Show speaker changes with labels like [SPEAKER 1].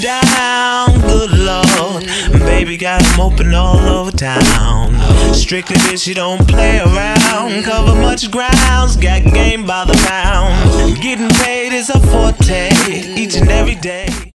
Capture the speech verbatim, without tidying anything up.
[SPEAKER 1] down, good lord. Baby got them open all over town. Strictly bitch, she don't play around. Cover much grounds, got game by the pound. Getting paid is a forte, each and every day.